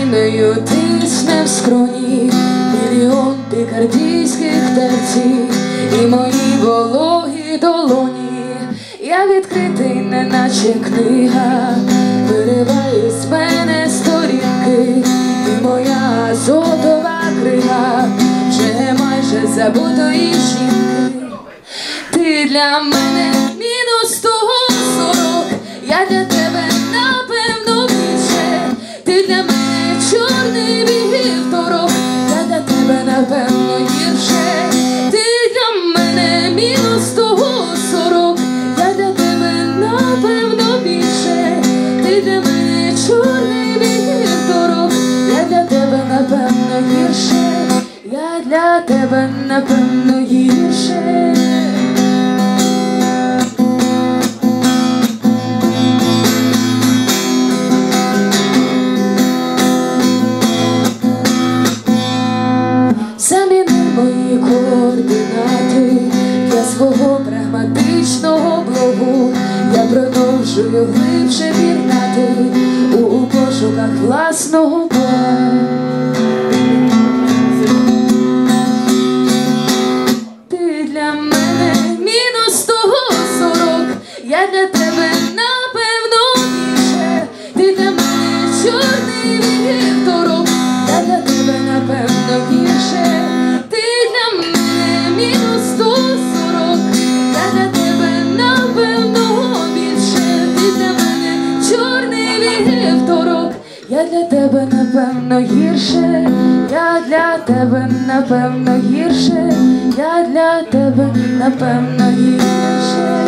причиною тисне в скроні мільйон пікардійських терців і мої вологі долоні. Я відкритий, неначе книга, виривають з мене сторінки, і моя азотова крига вже майже забутої жінки. Ти для мене мінус того 40, я для тебе напевно більше. Ти для мене чорний вівторок, я для тебе напевно гірше. Ти для мене мінус того 40, я для тебе напевно більше. Ти для мене чорний вівторок, я для тебе напевно гірше. Я для тебе напевно гірше. Заміни мої координати для свого прагматичного блогу. Я продовжую глибше пірнати у пошуках власного Бога. Ти для мене мінус того 40, я для тебе напевно більше. Ти для мене чорний вівторок, я для тебе напевно гірше. Ти для мене мінус 140, я для тебе напевно більше. Ти для мене чорний вівторок, я для тебе напевно гірше. Я для тебе напевно гірше. Я для тебе напевно гірше.